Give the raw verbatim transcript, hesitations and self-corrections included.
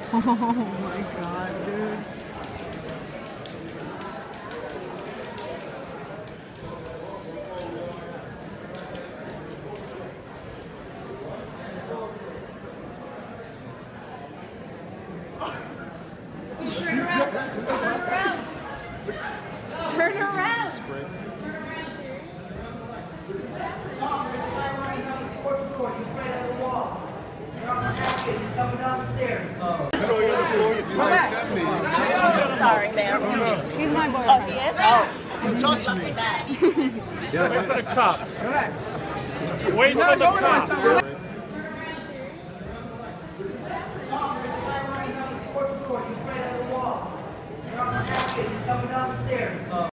Oh my god, dude. Turn around. Turn around. Turn around. Spread. Sorry, ma'am. Excuse me. He's my Oh, boyfriend. he is? Oh. Don't touch me. Wait for the cops. Wait for the cops.